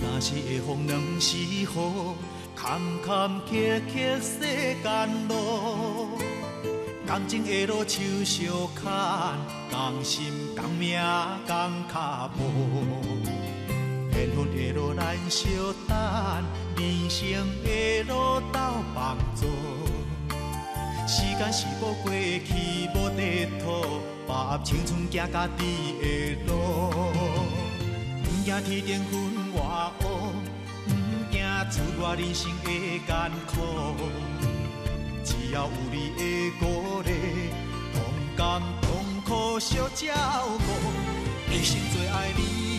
若是会风两时雨，坎坎坷坷世间路，感情的路手相牵，共心共命共脚步。缘分的路咱相等，人生的路斗帮助。时间是无过去无地土，把握青春行家己的路。不惊天顶云外乌，不惊厝外人生的艰苦。只要有你的鼓励，同甘同苦相照顾，一生最爱你。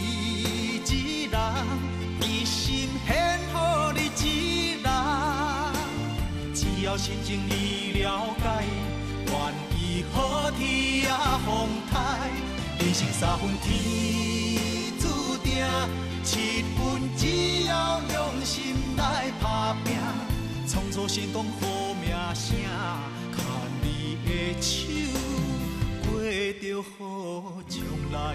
一心献予你一人，只要心情你了解，愿意好天也风台。人生三分天注定，7分只要用心来打拼，创造成功好名声，牵你的手，过着好将来。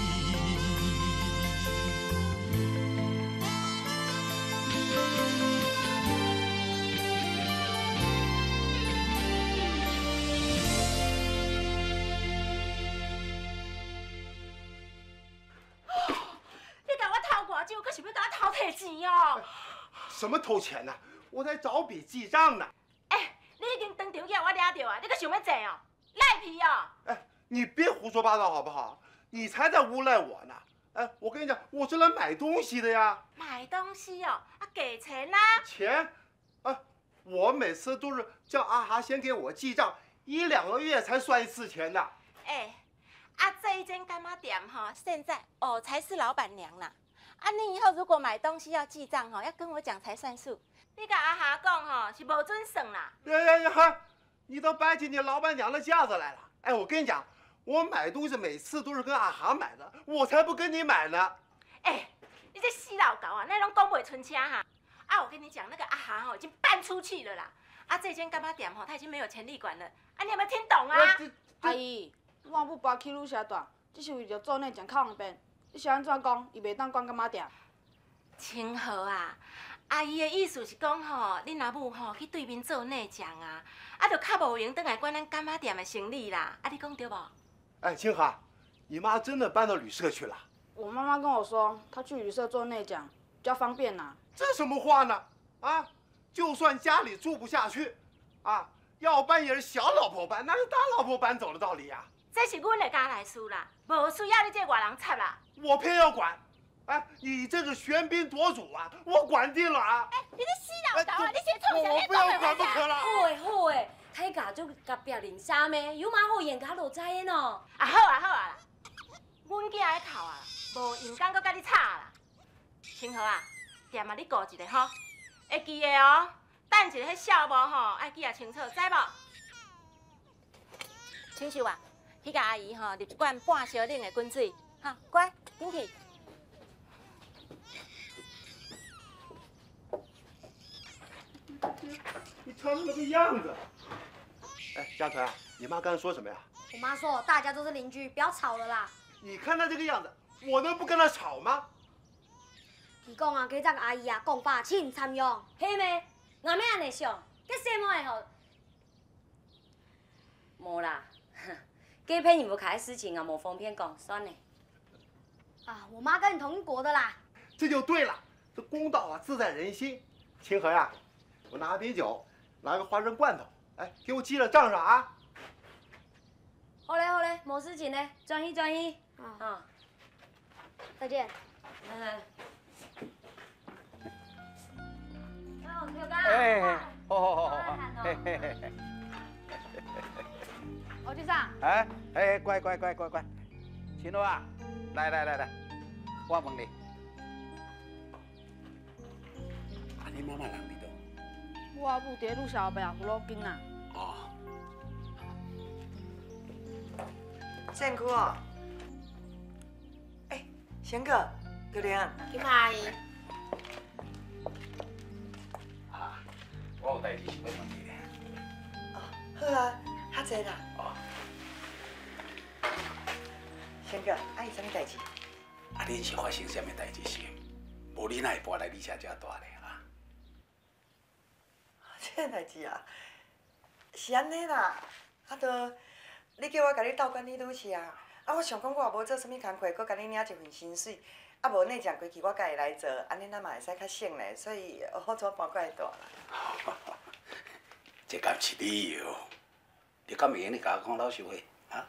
可是要甲我偷摕钱哦！ 什么偷钱呢？我在找笔记账呢。 哎，你已经当场叫我抓到啊！你可想要坐哦？赖皮哦！ 哎，你别胡说八道好不好？你才在诬赖我呢！哎，我跟你讲，我是来买东西的呀。 买东西哦？啊，给钱啦！ 钱？啊，我每次都是叫阿哈先给我记账，1、2个月才算一次钱的。 哎，啊，这一间干妈店哈，现在我才是老板娘啦。啊，你以后如果买东西要记账哈，要跟我讲才算数。你跟阿霞讲哈，是无准算啦。 呀，你都摆起你老板娘的架子来了。哎，我跟你讲，我买东西每次都是跟阿霞买的，我才不跟你买呢。 哎，你这死老狗啊，那拢讲不存车哈。啊，我跟你讲，那个阿霞哈已经搬出去了啦。啊，这间干妈店哈，他已经没有权利管了。啊，你有没有听懂啊？ 阿姨，我母爸起愈遐大，只是为着做内讲较方便。你是安怎讲？伊袂当管干妈店？ 清河啊，阿姨的意思是讲吼，恁阿母吼去对面做内将啊，啊，就较无闲转来管咱干妈店的生意啦。啊，你讲对无？ 哎，清河，你妈真的搬到旅社去了？ 我妈妈跟我说，她去旅社做内讲比较方便呐。 这什么话呢？啊，就算家里住不下去，啊，要搬也是小老婆搬，哪是大老婆搬走的道理呀？ 这是阮的家内事啦，无需要你这外人插啦。 我偏要管，哎，你这个喧宾夺主啊，我管定了啊！ 哎，你这死老头啊，你先创啥？ 我不要管不可了。 好诶，太家就甲别人啥咩？有嘛好言甲落知的喏。 啊好啊啦，阮囝喺头啊，无用敢搁甲你吵啦。清河啊，店啊你顾一下吼，会记的哦。等一下迄小无吼，爱记啊清楚，知无？清秀啊，去甲阿姨吼入一罐半烧冷的滚水，哈，乖，紧去。 你穿成那个样子。哎，嘉纯，你妈刚才说什么呀？ 我妈说大家都是邻居，不要吵了啦。 你看她这个样子，我能不跟她吵吗？ 伊讲啊，佮这个阿姨啊，讲话真参用。 嘿咩？我咩安尼想？佮什么的吼？无啦，这骗你无开事情啊，无方便讲，算了。 啊，我妈跟你同一国的啦。 这就对了，这公道啊，自在人心。清河呀，我拿瓶酒，拿个花生罐头，哎，给我记了账上啊。 好嘞，没事情嘞，专心。啊， 再见。 来。 哎，好，嘿。 欧先生。 哎，乖，秦罗啊，来，我问你，你妈妈人伫倒？ 我母伫路小后壁葫芦根啊。 哦。 善姑哦。哎，贤哥，有莲。 金阿姨。 我有代志想要问你咧。 哦，好啊，较济啦。 哦。 贤哥，啊，有啥物代志？ 啊，恁是发生啥物代志是无无你哪会搬来你遮遮大咧啊？ 这代志啊，是安尼啦。啊，都你叫我甲你斗管理女士啊，我想讲我也无做啥物工课，搁甲你领一份薪水，无内将过去我家己来做，安尼咱嘛会使较省咧，所以好怎搬过来住啦。 这敢是理由？你敢会用你甲我讲老实话啊？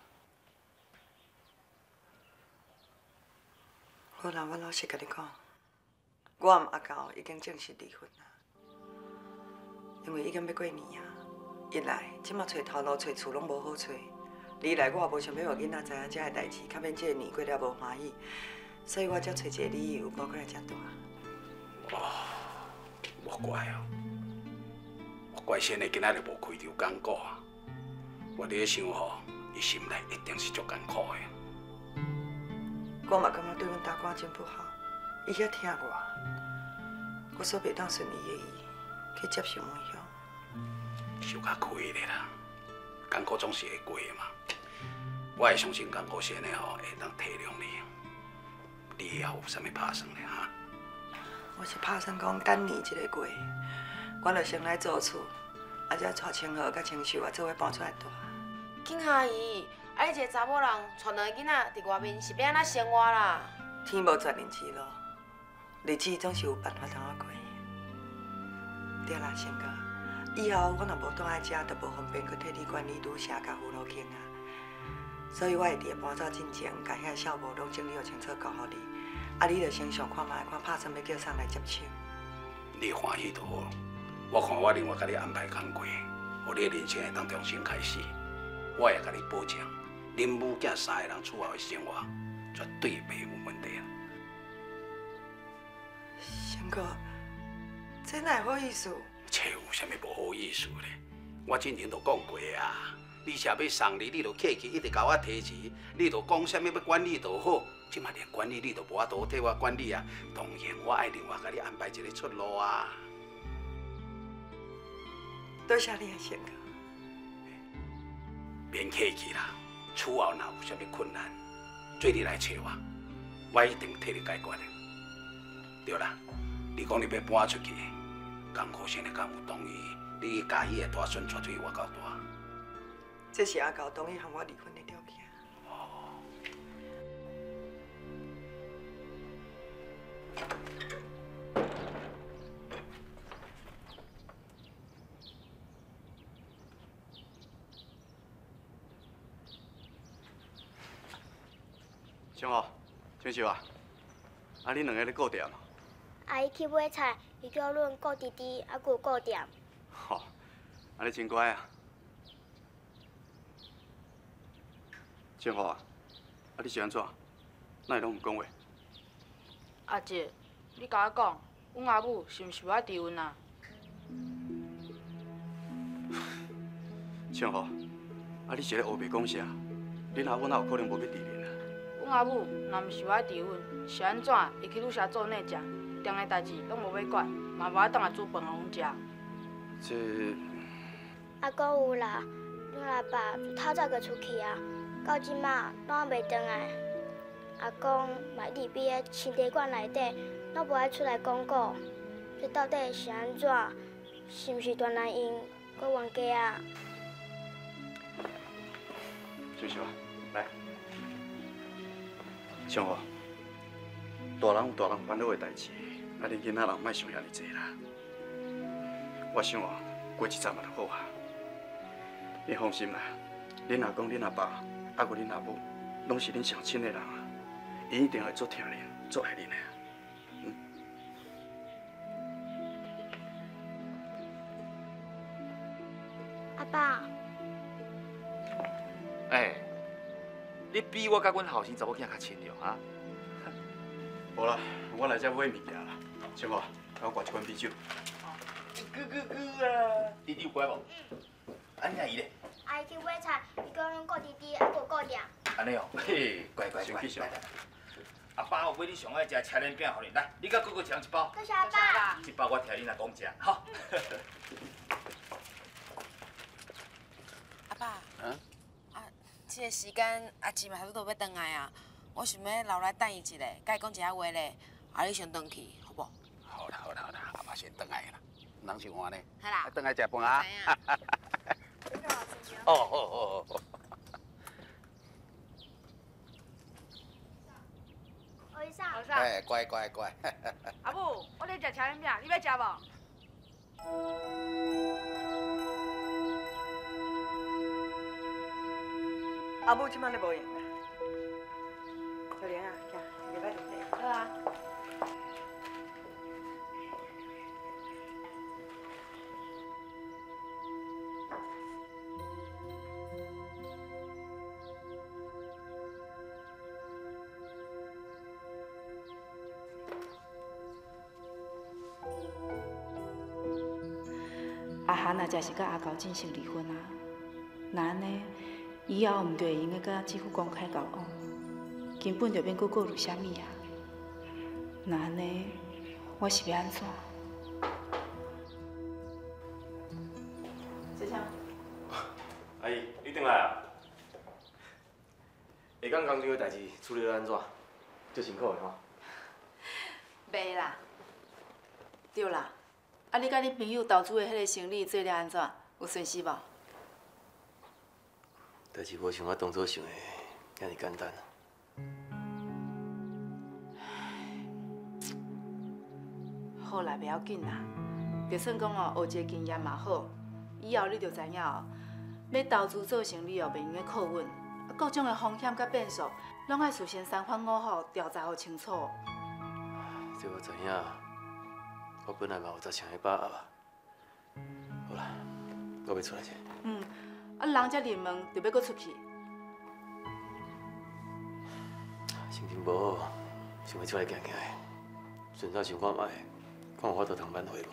好啦，我老实甲你讲，我和阿狗已经正式离婚啦，因为已经要过年啊。一来，即马找头路、找厝拢无好找；二来，我也无想要互囡仔知影遮个代志，较免这个年过了无欢喜，所以我才找一个理由搬过来遮住。 莫怪哦，莫怪先的今仔日无开着工过啊。我伫咧想吼，伊心内一定是足艰苦的。 我嘛感觉对阮大官真不好，伊遐疼我，我所袂当顺伊的意去接受问向。 受较开咧啦，艰苦总是会过的嘛。我会相信艰苦先的吼会当体谅你。你以后有啥物打算咧哈？ 我是打算讲等年一个过，我就先来做厝，啊，才带清河甲清秀啊做伙搬出来住。 景阿姨，啊，你一个查某人带两个囡仔伫外面是要安怎生活啦？ 天无绝人之路，日子总是有办法通啊过。对啦，先哥，以后我若无住在遮，就无方便去替你管理女社甲扶老囝啊。所以我会伫个搬走之前，甲遐小无拢整理好清楚交互你。啊，你着先上看卖，看拍算要叫啥来接手。 你欢喜就好。我看我另外甲你安排工课，互你的人生会当重新开始。我也甲你保证，恁母囝三个人厝后的生活绝对袂有问题啊。 先哥，这哪会好意思？ 这有啥物无好意思咧？我之前就讲过啊，你若要送礼，你就客气，一直甲我提钱，你就讲啥物要管理就好。即马连管理你都无法度替我管理啊！当然，我爱另外甲你安排一个出路啊。 多谢你啊，先哥。 免客气啦，厝后若有啥物困难，做你来找我，我一定替你解决的。对啦，你讲你要搬出去，艰苦先的敢有同意你家己的大孙娶去我家住？ 这是阿狗同意和我离婚的条件。 清豪，清秀啊，啊，恁两个咧顾店啊？ 阿姨去买菜，伊叫阮顾弟弟，还有顾店。 吼，啊，你真乖啊。清豪啊，啊，你是安怎？哪会拢唔讲话？ 阿姐，你甲我讲，阮阿母是毋是有爱离婚啊？ 清豪，啊，你是咧黑白讲啥？恁阿母哪有可能无要离婚啊？ 阮阿母若毋是有爱离婚，是安怎会去女社做内食？店内代志拢无要管，嘛无爱当来煮饭互阮食。 这阿公有啦，阮阿爸就透早就出去啊，到即马拢还袂回来。阿公嘛伫闭个青茶馆内底，拢无爱出来讲过。这到底是安怎？是毋是大男婴搁冤家啊？ 清秀啊，来。清华，大人有大人烦恼的代志，啊，恁囡仔人莫想遐尼济啦。我想啊，过一阵嘛就好啊。你放心啦，恁阿公、恁阿爸，还有恁阿母，拢是恁上亲的人啊，伊一定会做疼恁、做爱恁的。 阿爸， 哎，你比我甲阮后生查某囝较亲着啊？ 无啦，我来遮买物件啦。清华，给我灌一罐啤酒。 啊，弟弟有乖无？安尼伊咧？ 阿姨去买菜，伊叫阮顾弟弟，还有顾店。 安尼哦，嘿，乖乖乖，来。阿爸有买你上爱食车轮饼互你，来，你甲哥哥抢一包。 多谢阿爸。 一包我替你来讲食，好。 阿爸，啊，这个时间阿姊嘛差不多要回来啊，我想要留来等伊一下，甲伊讲一下话咧。 啊，你先回去，好不？ 好啦，阿妈先回来啦，人想欢呢。 好啦， 回来食饭啊。哦。 我医生。 哎，乖。 阿母，我咧食炒面饼，你要食无？ 阿母即摆咧无闲啦。小玲啊，行，入来坐下。 好啊。阿涵若真是甲阿高进行离婚啊，那安尼以后毋就会用个甲继父公开交往，根本就免搁顾虑啥物啊。那安尼我是要安怎？小强， 阿姨，你回来啊？下港工厂的代志处理得安怎？足辛苦的吼。 袂啦，对啦。啊，你甲你朋友投资的迄个生意做了安怎？有损失无？ 代志无像我当初想的遐尼简单。 好啦，袂要紧啦。就算讲哦，学一个经验嘛好，以后你就知影哦，要投资做生意哦，袂用个靠稳，各种的风险甲变数，拢爱事先三番五后调查好清楚。 这我知影。我本来嘛有10成的把握啊。好啦，我要出来者。 啊，人才入门就要搁出去。 心情无好，想要出来行行的，顺便想看卖，看有法度通挽回无。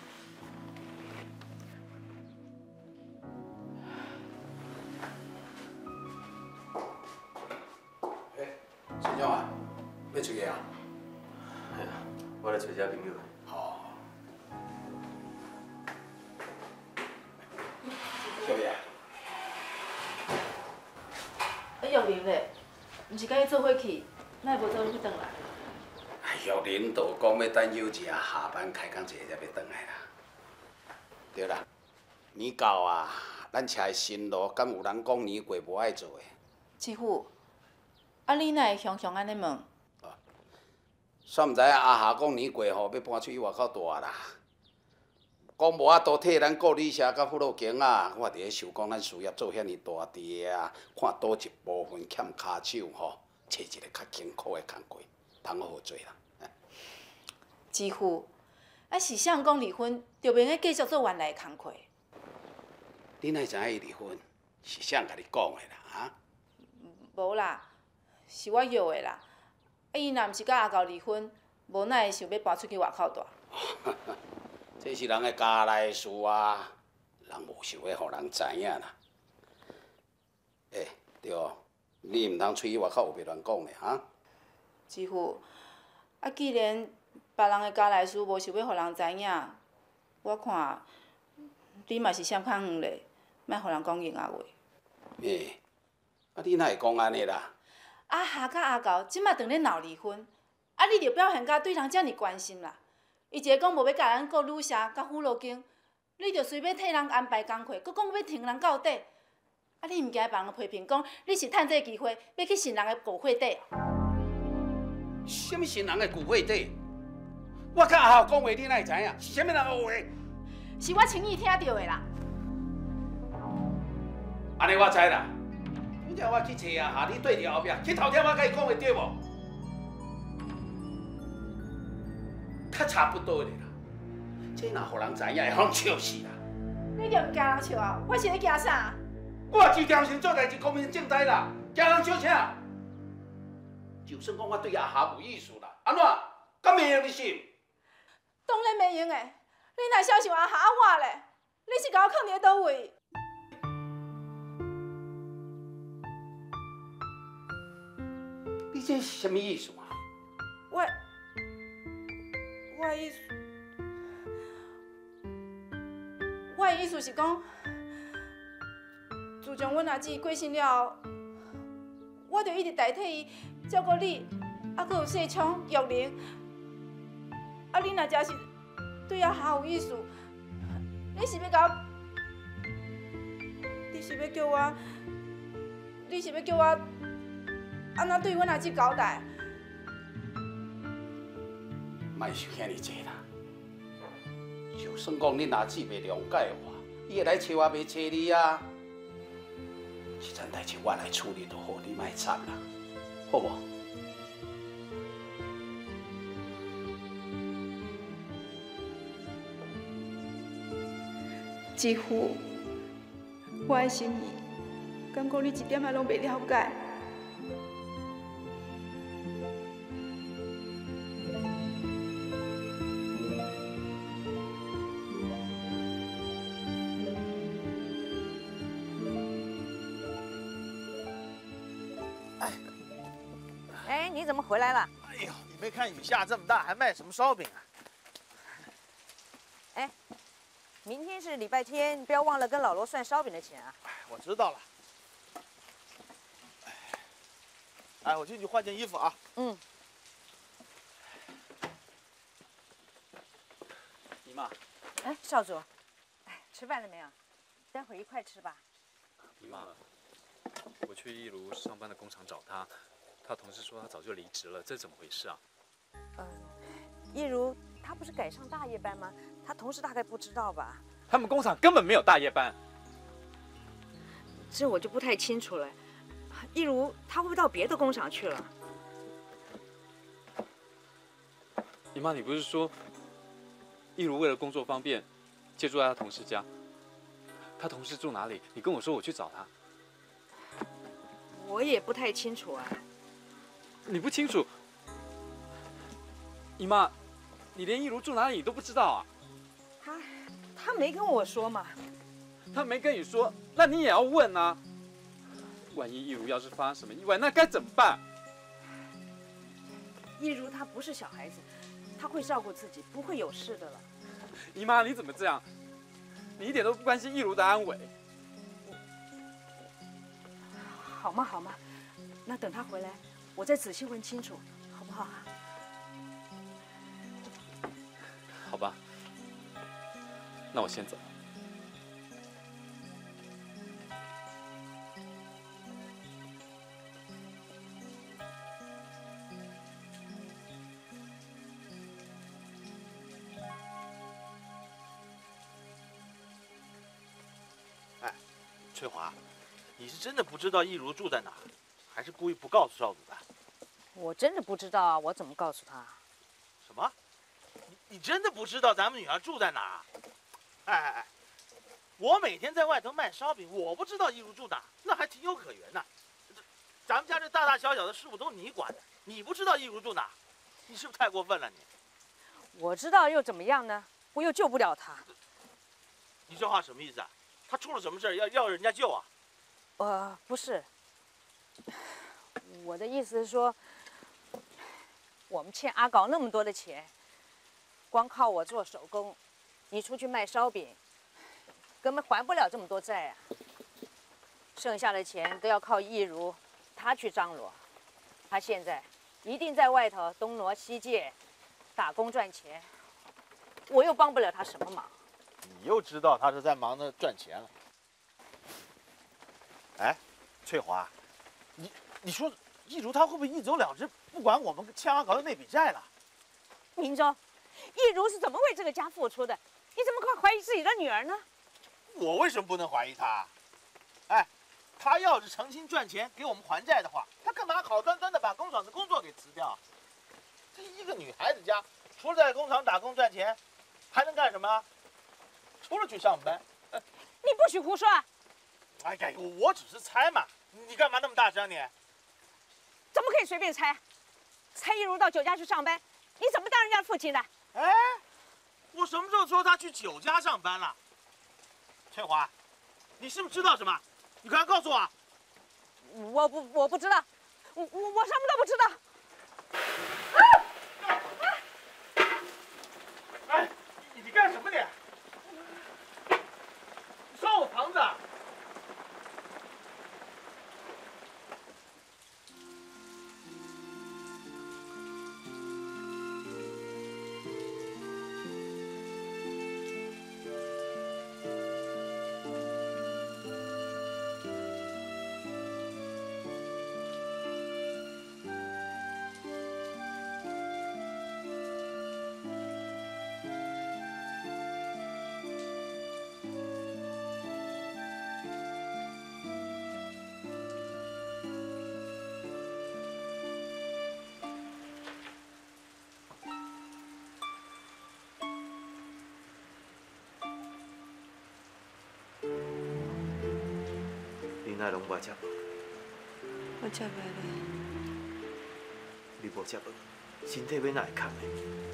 孙总啊，要出去啊？ 系啊，我来找一下朋友。 哦。小爷。 玉玲咧，毋是甲伊做伙去，哪会无做伙去转来？ 玉领导讲要等有一下下班开工一下才要转来啦。对啦，年到啊，咱车的新路敢有人讲年过无爱做的？ 师傅，啊你哪会雄雄安尼问？ 煞毋知影阿霞讲年过吼要搬出去外口住啦。讲无法度替咱顾理社甲副路经啊，我伫咧想讲咱事业做遐尼大滴啊，看倒一部分欠骹手吼，找一个较艰苦的工课，通好做啦。 师傅，啊是谁讲离婚就免个继续做原来的工课？ 你哪会知影伊离婚？是谁甲你讲的啦？啊？ 无啦，是我约的啦。啊伊若毋是甲阿高离婚，无哪会想要搬出去外口住？ 这是人的家内事啊，人无想要互人知影啦。对哦，你毋通出去外口有别乱讲的哈。 师傅，啊既然别人的家内事无想要互人知影，我看你嘛是闪较远咧，莫互人讲硬话。 啊你哪会讲安尼啦？ 阿霞甲阿高即马当咧闹离婚，啊你着表现甲对人遮尔关心啦。伊一个讲无要甲咱顾女社甲妇路经，你着随要替人安排工课，佮讲要听人到底。啊，你毋惊别人批评讲你是趁这个机会要去信人的狗会底？ 什么信人的旧话底？我甲阿豪讲话，你哪会知影？是啥物人的话？ 是我亲耳听到的啦。 安尼我知啦。拄则我去找阿夏，你对伫后壁，去偷听我甲伊讲的对无？较差不多的啦。这若互人知影，会互人笑死啦。 你着毋惊人笑啊？我是咧惊啥？ 我是条成做代志，光明正大啦，惊人笑啥？就算讲我对阿夏无意思啦，安怎？敢会用你信？ 当然袂用的。你若相信阿霞我咧，你是甲我囥伫倒位？ 你这是什么意思啊？ 我的意思是讲，自从阮阿姊过身了后，我就一直代替伊照顾你，还佫有细昌、玉玲， 啊，你若真是对阿哈有意思，你是要甲我，你是要叫我安怎对阮阿姊交代？ 莫想遐尼济啦。就算讲恁阿姊袂谅解我，伊会来找我，袂找你啊。这件代志我来处理就好，你莫惨啦，好无？ 继父，我的心意，感觉你一点仔拢袂了解。 哎，你怎么回来了？ 哎呦，你没看雨下这么大，还卖什么烧饼啊？ 哎，明天是礼拜天，你不要忘了跟老罗算烧饼的钱啊。 我知道了。哎，我进去换件衣服啊。 嗯。 姨妈。 哎，少主，哎，吃饭了没有？待会儿一块吃吧。 姨妈，我去一如上班的工厂找他，他同事说他早就离职了，这怎么回事啊？ 一如他不是改上大夜班吗？他同事大概不知道吧？ 他们工厂根本没有大夜班。 这我就不太清楚了。一如他会不会到别的工厂去了？ 姨妈，你不是说一如为了工作方便，借住在他同事家？他同事住哪里？你跟我说，我去找他。 我也不太清楚啊。 你不清楚？姨妈，你连一如住哪里你都不知道啊？ 他没跟我说嘛。 他没跟你说，那你也要问啊。万一一如要是发生什么意外，那该怎么办？ 一如她不是小孩子，她会照顾自己，不会有事的了。 姨妈，你怎么这样？你一点都不关心一如的安危。 好嘛好嘛，那等她回来，我再仔细问清楚，好不好？ 好吧，那我先走。 翠华，你是真的不知道一如住在哪儿，还是故意不告诉少主的？ 我真的不知道啊，我怎么告诉他？ 什么？你真的不知道咱们女儿住在哪儿啊？哎，我每天在外头卖烧饼，我不知道一如住哪儿，那还情有可原呢。咱们家这大大小小的事务都你管的，你不知道一如住哪儿，你是不是太过分了你？ 我知道又怎么样呢？我又救不了他。 你这话什么意思啊？他出了什么事要人家救啊？ 不是，我的意思是说，我们欠阿搞那么多的钱，光靠我做手工，你出去卖烧饼，根本还不了这么多债啊。剩下的钱都要靠一如他去张罗，他现在一定在外头东挪西借，打工赚钱，我又帮不了他什么忙。 你又知道他是在忙着赚钱了。哎，翠华，你说一如他会不会一走了之，不管我们欠阿搞的那笔债了？ 明忠，一如是怎么为这个家付出的？你怎么会怀疑自己的女儿呢？ 我为什么不能怀疑他？哎，他要是诚心赚钱给我们还债的话，他干嘛好端端的把工厂的工作给辞掉？这一个女孩子家，除了在工厂打工赚钱，还能干什么？除了去上班。 你不许胡说啊！ 哎呀，我只是猜嘛，你干嘛那么大声你？ 怎么可以随便猜？猜一如到酒家去上班，你怎么当人家父亲的？ 哎，我什么时候说他去酒家上班了？翠华，你是不是知道什么？你快告诉我！ 我不知道，我什么都不知道。 哎，你干什么你？你烧我房子啊！ 仔拢无食饭。 我食袂落。 你无食饭，身体要哪会空的？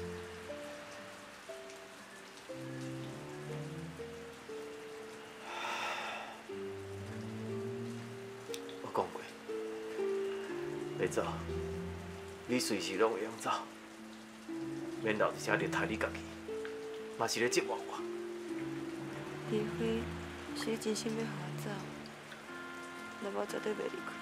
我讲过，要走，你随时拢会用走，免留一只日害你家己，嘛是咧折磨我。 李辉是真心要互我走，若无绝对袂离开。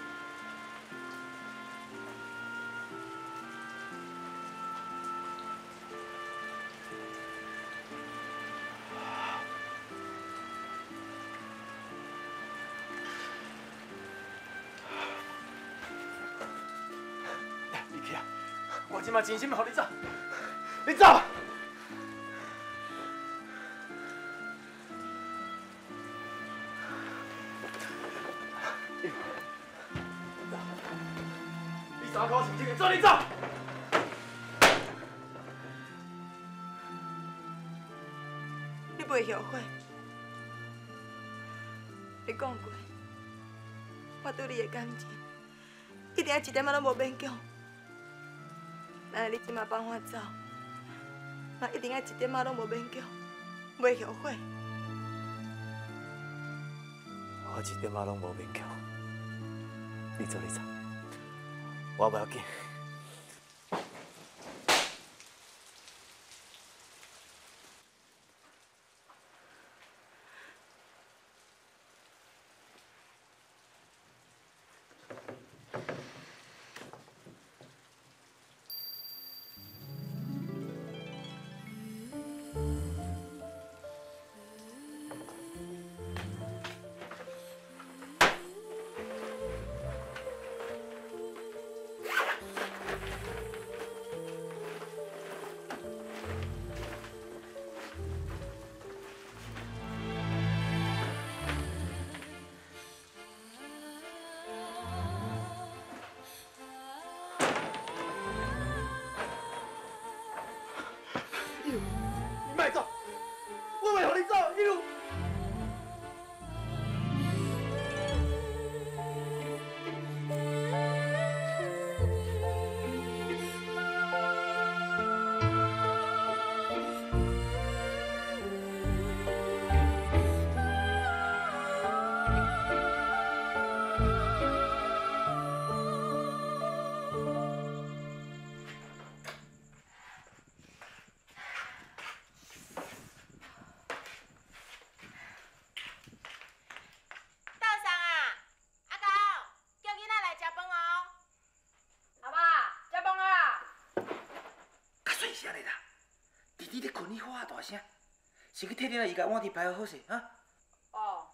你去啊！我今嘛真心要互你走，你走！你3口是这个，走你走！ 你袂后悔？你讲过，我对你的感情一定一点仔拢无勉强。但是你即马放我走，嘛一定要一点仔拢无勉强，袂后悔。 我一点仔拢无勉强。你走，你走，我不要紧。你莫走，我袂让你走，一路。 是安尼啦，弟弟咧困，你喊大声，是去替你那伊甲碗碟摆好势啊？ 哦。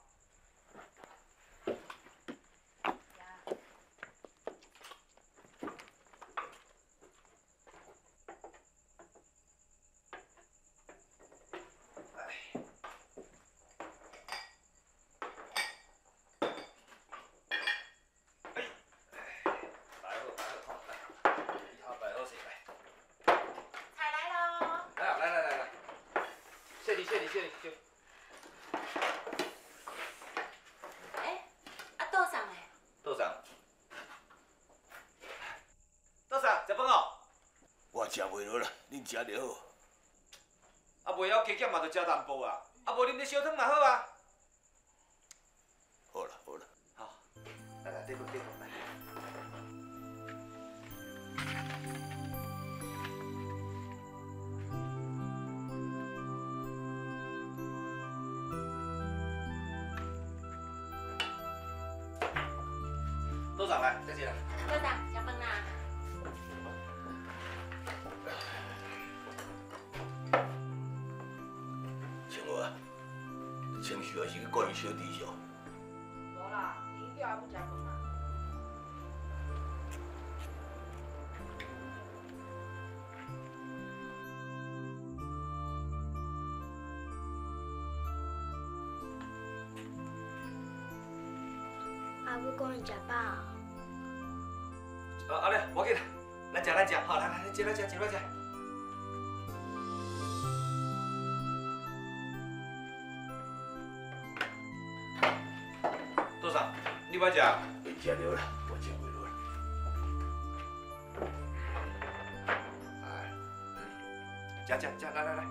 谢你。 哎，啊，倒上嘞？ 倒上。倒上，食饭哦。 我食袂落啦，恁食就好。 啊，袂晓加减嘛，就食淡薄啊。啊，无啉点小汤嘛好啊。 好啦。 好，来，对来。都上来，再见了。 都上，食饭啦。 青娥，你情绪还是去管你小弟上。 无啦，伊叫阿母食饭啦。 阿母讲伊食饱。 阿亮，我给他，咱食，好，来，进来吃。多少？ 摆食？ 会食着啦，我食袂落。食，来。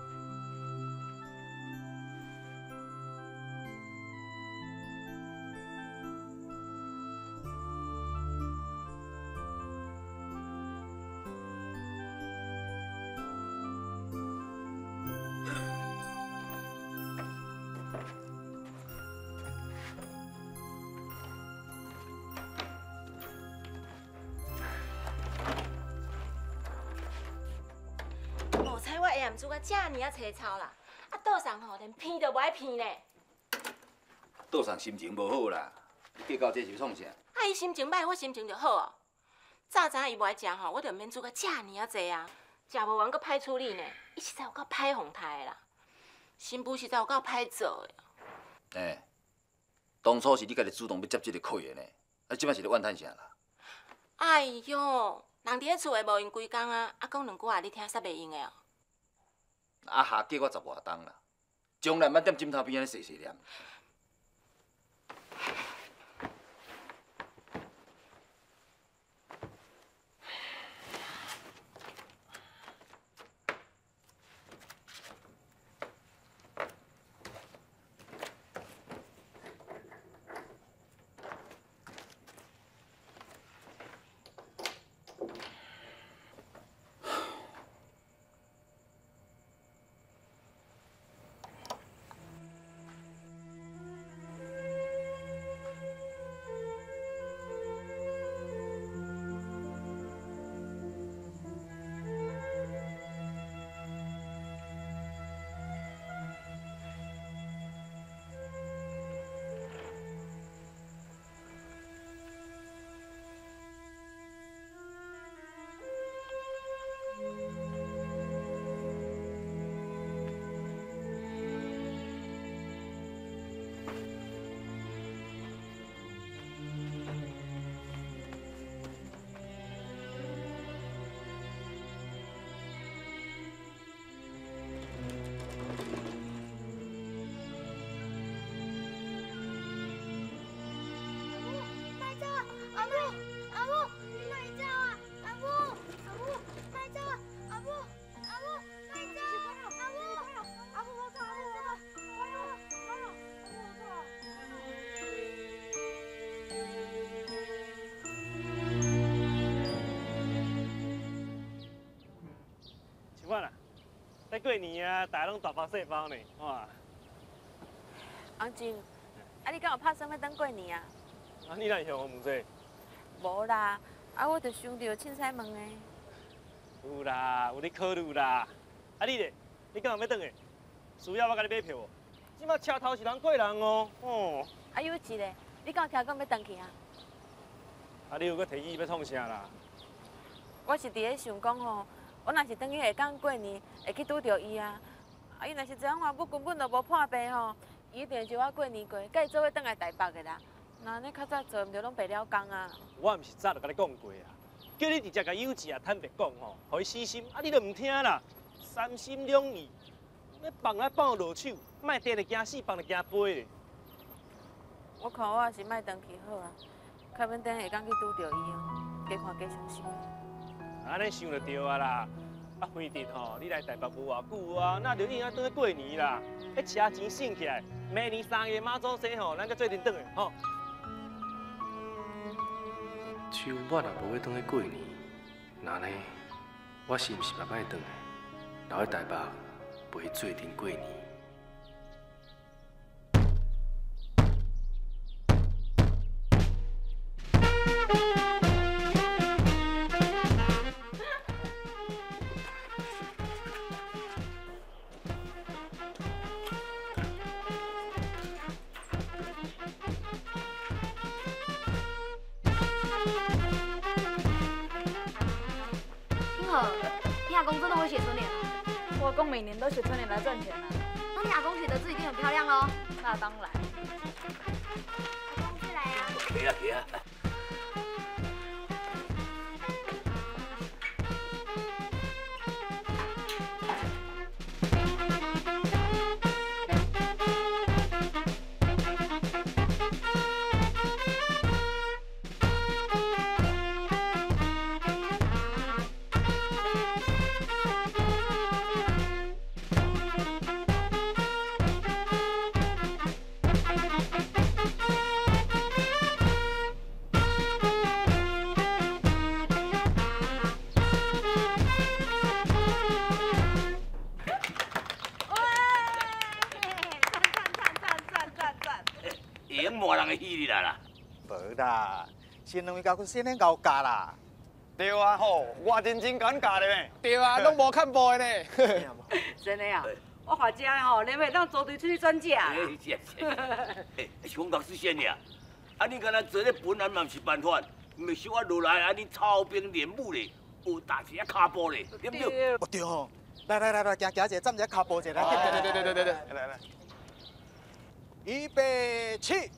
无猜我下暗煮甲遮尔啊青草啦，啊桌上吼连片都无爱片咧。 桌上心情无好啦，你计较这是创啥？ 啊伊心情歹，我心情就好哦。早知影伊无爱食吼，我就免煮甲遮尔啊济啊，食无完阁歹处理呢。伊实在有够歹风态的啦，新妇实在有够歹做的。 当初是你家己主动要接这个气的呢，啊，即摆是咧怨叹啥啦？ 哎哟，人伫咧厝的无用规工啊，啊讲两句话你听煞袂用的哦。 啊下叫我10外冬啦，将来莫踮枕头边安尼细念。 在过年啊，大家拢大包小包呢，哇！ 阿金，啊你敢有拍算要等过年啊？ 啊，你哪会向我问这？ 无啦，啊我就想着凊彩问诶。 有啦，有咧考虑啦。啊你咧，你敢有要等诶？需要我甲你买票无？即马车头是人过人哦，哦。 啊有一个，你敢有听讲要登去啊？ 啊你有搁提议要创啥啦？ 我是伫咧想讲吼。我若是等去下港过年，会去拄着伊啊！啊，伊若是知影我母根本就无破病吼，伊一定招我过年过，甲伊做伙倒来台北的啦。那安尼较早做，毋着拢白了工啊！ 我毋是早就甲你讲过啊，叫你直接甲幼稚啊坦白讲吼，互伊死心，啊你就毋听啦，三心两意，要放来放落手，莫定来惊死，放来惊飞咧。 我看我也是莫登去好啊，较免等下港去拄着伊哦，加看加伤心。 安尼想就对啊啦，啊反正吼，你来台北无偌久啊，那就应该倒去过年啦。迄车钱省起来，明年3月妈祖生吼，咱再做阵倒去吼。 像我若无要倒去过年，那呢，我是毋是慢慢倒去，留喺台北陪做阵过年？ 我公每年都写春联来赚钱啊。 那你阿公写的字一定很漂亮喽。 那当然。 阿公字来啊。 可以啊，可以啊。 英啦，先两位交去先恁交教啦。 对啊，吼，我认真敢教的咩？ 对啊，拢无看报的呢。 真的啊，我发家吼，连尾当组队出去转假。 是讲老师先呀，啊你敢若做咧本来嘛毋是办法，咪小我落来啊你操兵练武咧，有打一下骹步咧，对不对？ 哦对吼，来，行者，站一下脚步者来。对，来，预备起。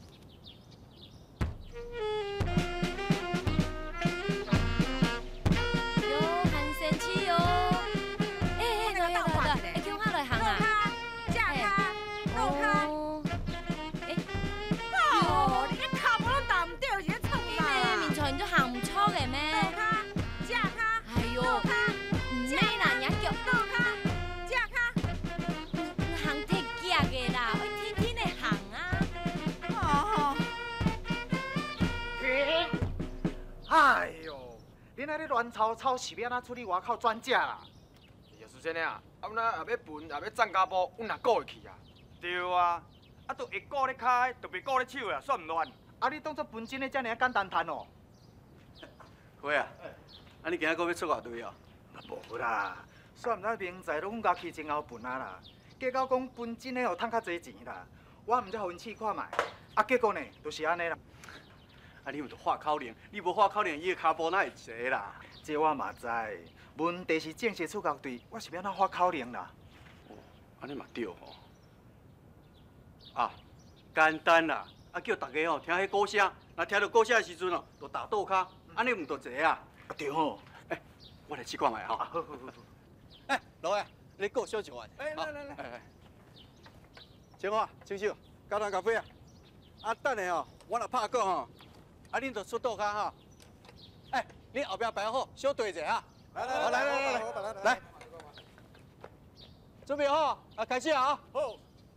哎呦，恁那咧乱吵是要哪出去外口转正啦？ 叶书生啊，啊，那也要分，也要站脚步，阮哪顾会去啊？对啊，啊，都会顾咧骹，都袂顾咧手啊，算唔乱。 啊，你当作分真诶，遮尔简单谈哦？ 花啊，啊，你今仔个要出外队哦？ 无啦，算毋知明在拢家去前后分啊啦。计较讲分真诶，有趁较侪钱啦。我毋则互因试看卖，啊，结果呢，就是安尼啦。 啊，你毋着画口令，你无画口令，伊个骹步哪会坐啦？ 这我嘛知，问题是正式出国队，我是要哪画口令啦？ 哦，安尼嘛对吼。啊，简单啦，啊叫大家吼听迄鼓声，若听到鼓声的时阵哦，就打倒骹，安尼毋着坐啊？ 对吼。 我来试看卖吼。 好。 哎，老爷，你顾小一下。 来。 青花、青秀，交谈咖啡啊！啊，等下吼，我若拍鼓吼，啊，恁就出倒骹吼。哎，你后壁摆好，小队者哈。来，准备好啊，开始啊！好。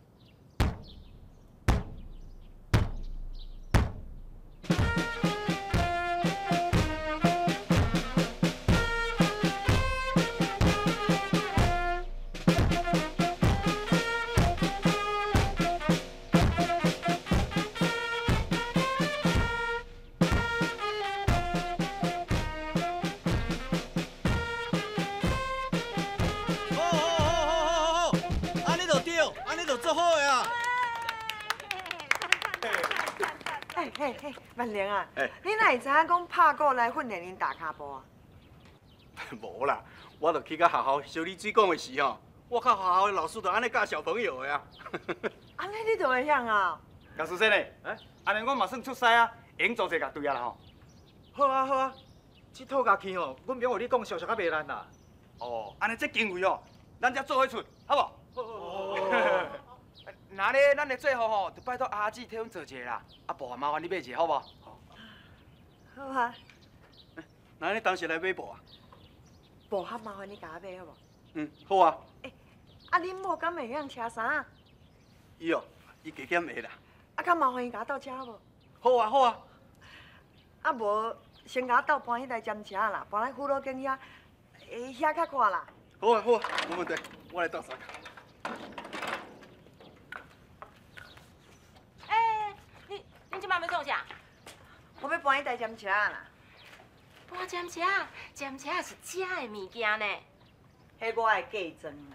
嘿，万玲啊，你哪会知影讲拍鼓来训练恁打骹步啊？ 无啦，我著去到学校小李水讲的时吼，我靠学校的老师就安尼教小朋友的呀。 安尼你就会晓啊？ 杨书生嘞，安尼我嘛算出师啊，会用组一个队啊啦吼。 好啊，这套家去吼，阮明互你讲熟较袂难啦。 哦，安尼这经费哦，咱才做伙出，好无？好。那咧，咱的最后吼，就拜托阿姊替阮做一个啦。啊，布啊，麻烦你买一个，好无？ 好啊。 那你当时来买布啊？ 布较麻烦你甲我买好无？ 好啊。 啊，恁某敢会晓车衫？ 伊哦，伊加减会啦。 啊，敢麻烦伊甲我倒车好无？ 好啊。 啊，无先甲我倒搬迄台针车啦，搬来葫芦间遐，遐较快啦。 好啊，没问题，我来倒三卡。 恁即摆要做啥？ 我要搬迄台针车啦。 搬针车？针车也是食的物件呢。 迄我的嫁妆啦。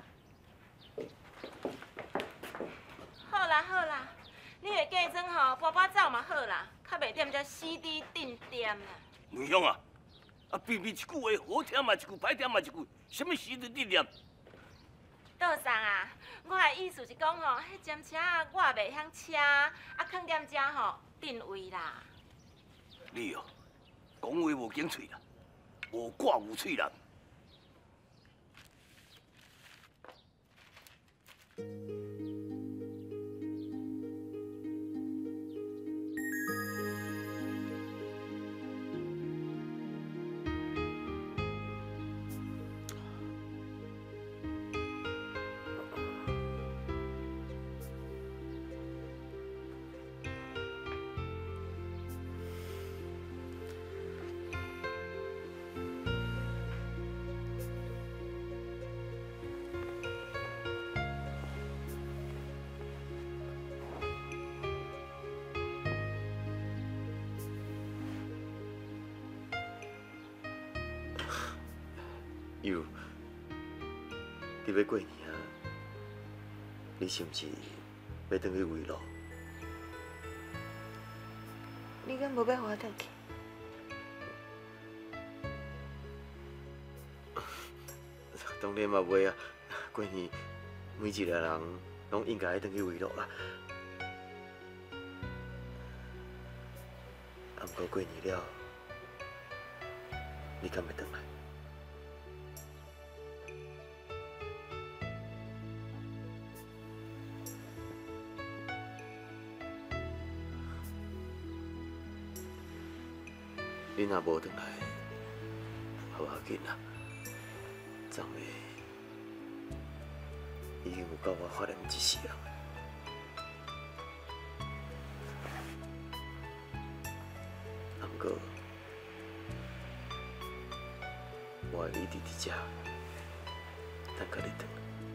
好啦，你的嫁妆吼，搬搬走嘛好啦，较袂踮遮死滴定点啦。 梅香啊，偏偏一句话好听嘛一句，歹听嘛一句，什么时阵你念？ 倒送啊！我的意思是讲吼，迄针车我也袂晓车，啊，放踮遮吼定位啦。 你哦，讲话无经喙啦，无挂无喙人。 伊如，你要过年啊？你是毋是要转去围路？ 你敢无要互我带去？ 当然嘛袂啊！过年每一个人拢应该要转去围路啦。啊，不过过年了，你敢要转来？你若无转来，也无要紧啦。昨暝已经有够我发现一世人。啊，不过我会一直伫遮，等甲你转。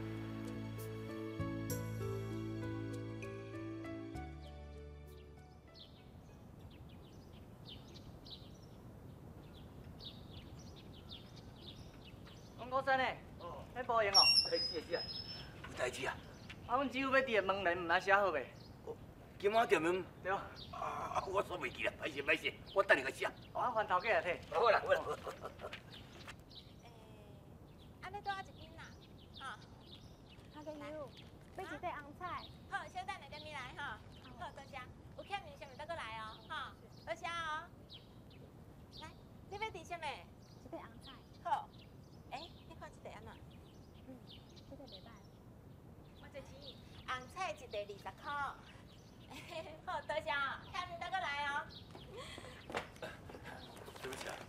高山诶，迄保养哦。是啊， 有代志啊？ 啊，阮姊夫要订门帘，毋知写好未？ 今晚订门？ 对。 我煞袂记啦，歹势歹势，我等你个写。 我还头家来摕。 好啦好啦。 安尼多少一斤啦？哈。 阿个油，要一块红菜。 好，小等2个米来哈。好，多谢。有欠面啥物，再过来哦，哈。多谢哦。来，你要订啥物？ 一块红菜。 好。你看这个安怎？ 这个袂歹。 我这钱，红菜一袋20块。好，多谢哦，下面再过来哦。 对不起啊。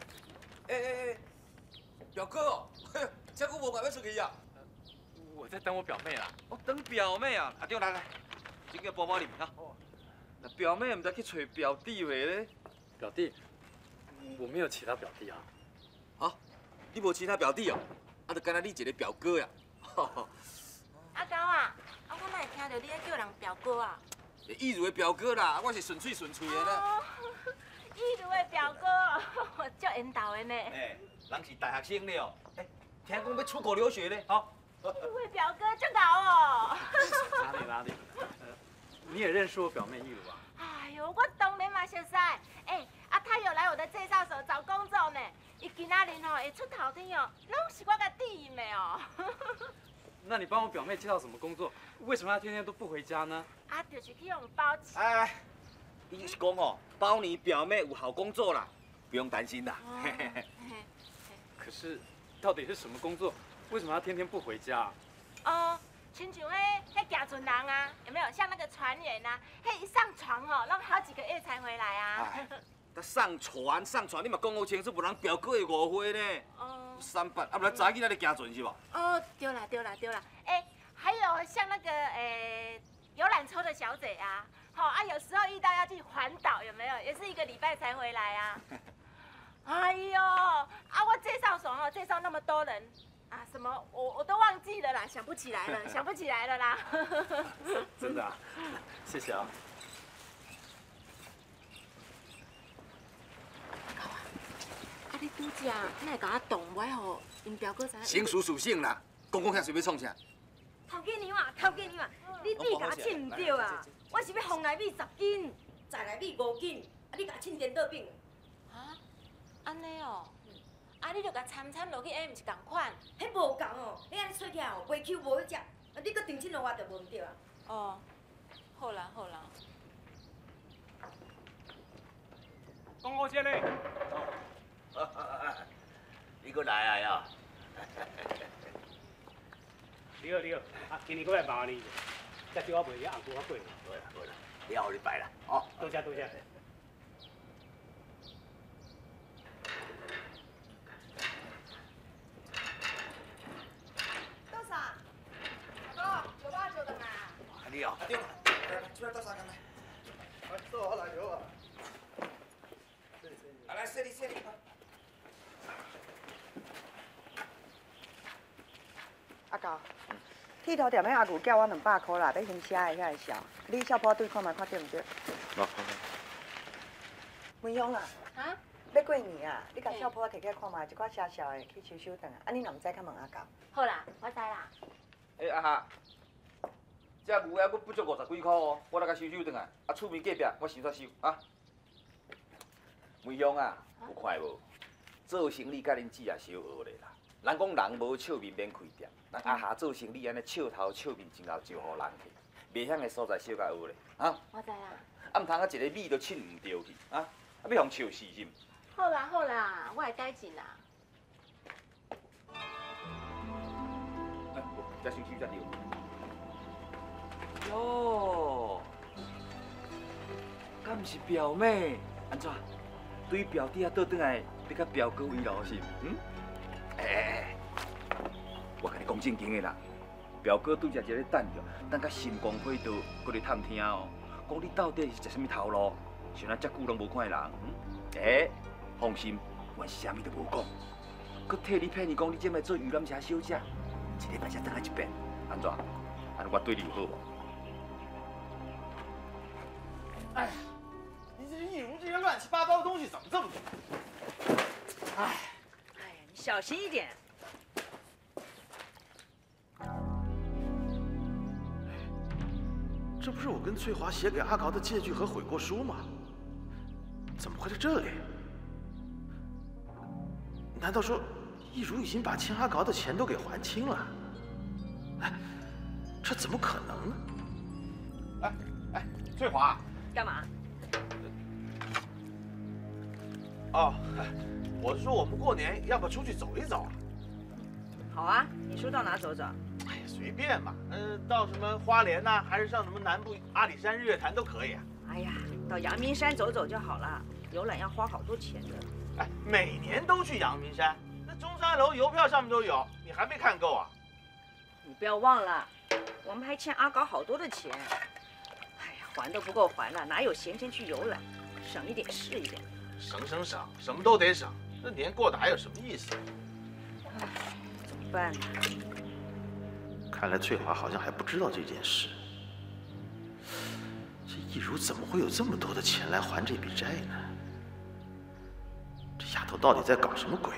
表哥哦，这久无外要出去呀？ 我在等我表妹啦。 我等表妹啊！啊对，来，先叫包包里面哈。那表妹唔知去找表弟回咧？ 表弟，我没有其他表弟啊。 啊？你无其他表弟哦？啊，就干那你一个表哥呀。 阿高啊，我哪会听到你在叫人表哥啊？ 意如的表哥啦，我是顺嘴的啦。 意如的表哥，足缘投的呢。 人是大学生了哦。听讲要出国留学呢，哈。 意如的表哥足搞哦。 哪里？你也认识我表妹意如啊？ 哎呦，我当然嘛熟悉。他有来我的介绍所找工作呢。伊今仔日会出头天哦，拢是我甲弟妹哦。 那你帮我表妹介绍什么工作？为什么她天天都不回家呢？ 就是去用包钱。 伊是讲哦，包你表妹有好工作啦，不用担心啦。 可是，到底是什么工作？为什么她天天不回家？ 亲像迄驾船人啊，有没有？像那个船员啊，一上船哦，拢好几个月才回来啊。 上船，你嘛讲好清楚，无人表哥会误会呢。3班，啊，不然早起来咧行船是无？ 对啦。还有像那个游览车的小姐啊，有时候遇到要去环岛，有没有？也是1个礼拜才回来啊。哎呦，我介绍所介绍那么多人啊，什么我都忘记了啦，想不起来了啦。 真的啊？谢谢啊。 你拄只，哪会甲我动，我互因表哥知影？ 成事属性啦，讲遐想要创啥？ 头家娘啊，你甲我凊唔对啊！我是要红内米10斤，在内米5斤，你甲我凊颠倒饼。 安尼哦，你就甲掺落去，毋是共款？ 迄无共哦，你安尼做起来哦，袂 Q 无好食，你搁定凊落我就无唔对啊。 好啦。 公公先嘞。 你搁来啊呀？ 你好，今年过来忙你，再叫我卖个红菇较贵。 好啦，了后礼拜啦，哦。 多谢。 多少？阿哥，989的嘛。 你哦。对啦，出来倒3工来。 坐好来留啊。 来，谢你。 阿高，剃头店的阿牛叫我200块啦，要先写的遐个销，你小破对看卖看对唔对？ 我看看。 文雄啦， 要过年啊，你甲小婆摕起来看卖，一寡小小的去收收顿啊。你若唔知，较问阿狗。 好啦，我知啦。 阿哈，这牛还阁不足50几块哦，我来甲收收顿啊。啊，厝边隔壁我收煞收啊。梅香啊，有看无？做生意甲恁姊也小学咧啦。人讲人无笑面免开店，人阿下做生意安尼笑头笑面真后招互人去，袂晓的所在小甲学咧，啊？ 我知啦。 啊，唔通啊一个米都凊唔着去，啊？啊，要互笑死心。 好啦好啦，我会改进啦。 哎，再收收才对。哟，敢是表妹？安怎？对表弟啊倒转来，要甲表哥围牢是？我甲你讲正经的啦，表哥拄则一个等着，等甲心光火热，搁咧探听哦。讲你到底是食什么头路？想咱遮久拢无看的人，放心，阮啥物都无讲。搁替你骗你讲你这摆做游览车小姐，一礼拜才倒来一遍，安怎？安我对你有好无？ 哎，你这一如这些乱七八糟的东西怎么这么多？哎， 你小心一点。 这不是我跟翠华写给阿高的借据和悔过书吗？怎么会在这里？难道说一如已经把欠阿高的钱都给还清了？哎，这怎么可能呢？哎，翠华， 干嘛？ 哦，我是说我们过年要不要出去走一走啊？ 好啊，你说到哪走走？ 哎呀，随便嘛，到什么花莲呐，还是上什么南部阿里山日月潭都可以啊。 哎呀，到阳明山走走就好了，游览要花好多钱的。 哎，每年都去阳明山，那中山楼邮票上面都有，你还没看够啊？ 你不要忘了，我们还欠阿高好多的钱。哎呀，还都不够还了，哪有闲钱去游览？省一点是一点。 省，什么都得省，这年过得还有什么意思？ 哎，怎么办呢？ 看来翠华好像还不知道这件事。这一如怎么会有这么多的钱来还这笔债呢？这丫头到底在搞什么鬼？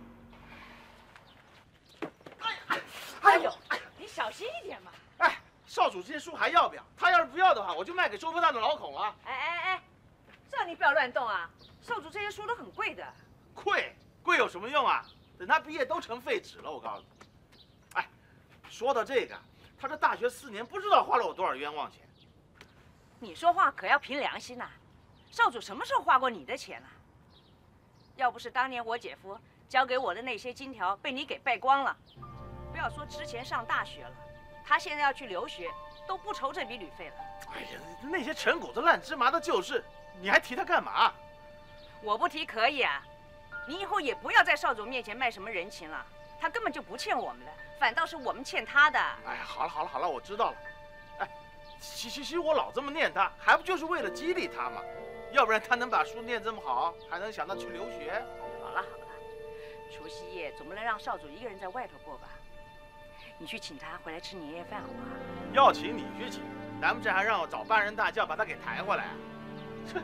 哎呦，你小心一点嘛！ 哎，少主这些书还要不要？他要是不要的话，我就卖给收破烂的老孔了。 哎，这你不要乱动啊！少主这些书都很贵的。 贵有什么用啊？等他毕业都成废纸了，我告诉你。哎，说到这个，他这大学4年不知道花了我多少冤枉钱。 你说话可要凭良心呐！少主什么时候花过你的钱了？要不是当年我姐夫交给我的那些金条被你给败光了，不要说之前上大学了，他现在要去留学都不愁这笔旅费了。 哎呀，那些陈谷子烂芝麻的旧事，你还提他干嘛？ 我不提可以啊，你以后也不要在少主面前卖什么人情了，他根本就不欠我们的，反倒是我们欠他的。 哎，好了，我知道了。哎，其实我老这么念他，还不就是为了激励他吗？要不然他能把书念这么好，还能想到去留学？ 好了，除夕夜总不能让少主一个人在外头过吧？你去请他回来吃年夜饭好不好？ 要请你去请，难不成还让我找半人大轿把他给抬回来啊？切！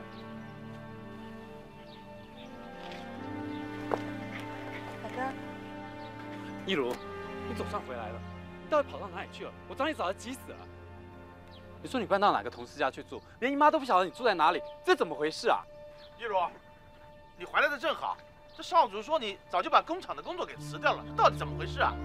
大哥， 一如，你总算回来了，你到底跑到哪里去了？我找你找得急死了。你说你搬到哪个同事家去住，连姨妈都不晓得你住在哪里，这怎么回事啊？ 一如，你回来的正好。这少主说你早就把工厂的工作给辞掉了，这到底怎么回事啊？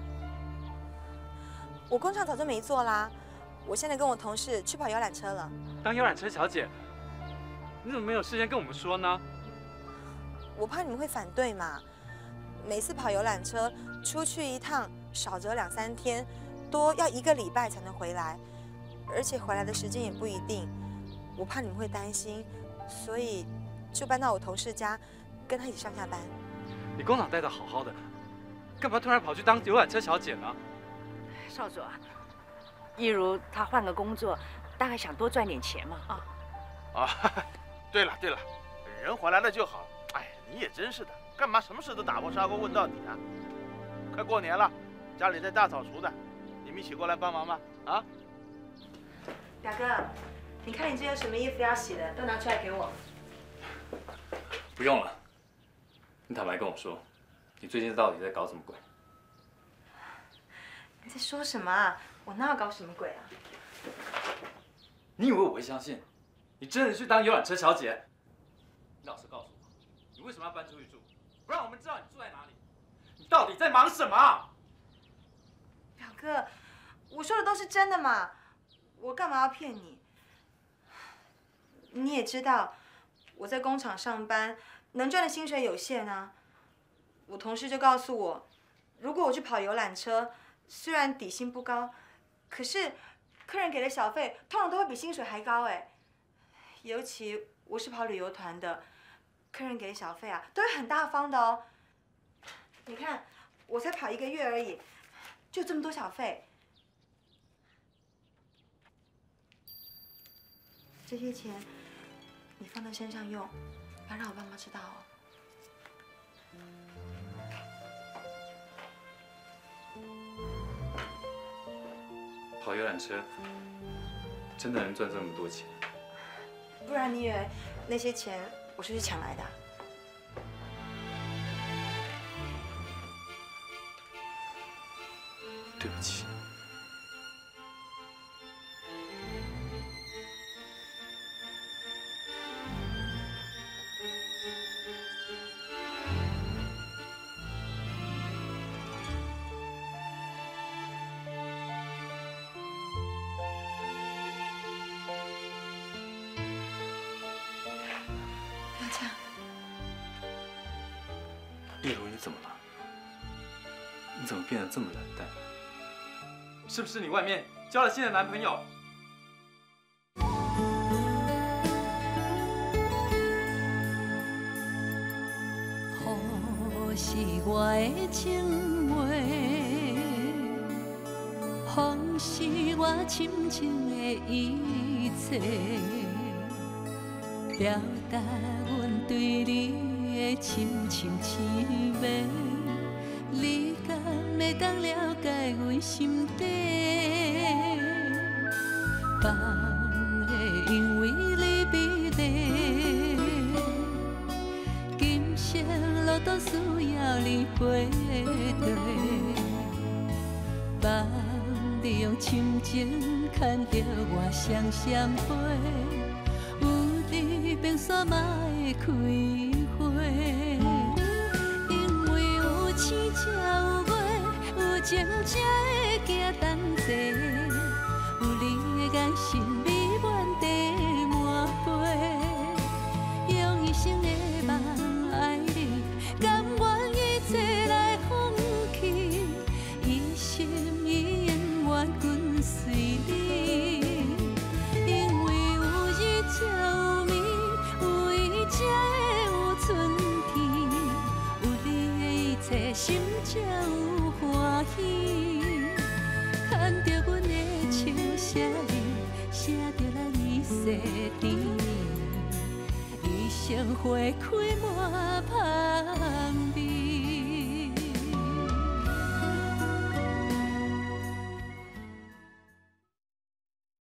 我工厂早就没做啦，我现在跟我同事去跑游览车了。 当游览车小姐，你怎么没有事先跟我们说呢？ 我怕你们会反对嘛。每次跑游览车出去一趟，少则2、3天，多要1个礼拜才能回来，而且回来的时间也不一定。我怕你们会担心，所以就搬到我同事家，跟他一起上下班。 你工厂待得好好的，干嘛突然跑去当游览车小姐呢？ 少主啊，一如他换个工作，大概想多赚点钱嘛啊。 对了，人回来了就好。哎，你也真是的，干嘛什么事都打破砂锅问到底啊？快过年了，家里在大扫除的，你们一起过来帮忙吧。啊？ 表哥，你看你这有什么衣服要洗的，都拿出来给我。 不用了， 你坦白跟我说，你最近到底在搞什么鬼？ 你在说什么啊？我哪有搞什么鬼啊？ 你以为我会相信？你真的去当游览车小姐？你老实告诉我，你为什么要搬出去住？不让我们知道你住在哪里？你到底在忙什么？ 表哥，我说的都是真的嘛，我干嘛要骗你？你也知道，我在工厂上班，能赚的薪水有限啊。我同事就告诉我，如果我去跑游览车，虽然底薪不高，可是客人给的小费通常都会比薪水还高哎。尤其我是跑旅游团的，客人给的小费啊都是很大方的哦。你看，我才跑1个月而已，就这么多小费。这些钱你放在身上用，不要让我爸妈知道哦。 跑游览车真的能赚这么多钱？ 不然你以为那些钱我是去抢来的啊？ 对不起。 不要这样。 例如，你怎么了？你怎么变得这么冷淡？是不是你外面交了新的男朋友？ 雨是我的情话，风是我深情的一切，表达阮对你的深情痴迷。你敢会当了解阮心底？放会因为你美丽，今生路都需要你陪伴。放你用深情牵着我双双飞，有你冰山嘛会开花。青才有月，有情才会行同齐，有你的眼神美满地满杯，用一生的梦爱你，甘愿一切来放弃，一心一意愿跟随你，因为有伊才有眠，有伊才会有春天。心才有欢喜，牵着阮的手写你，写着咱一世甜，一生花开满香味。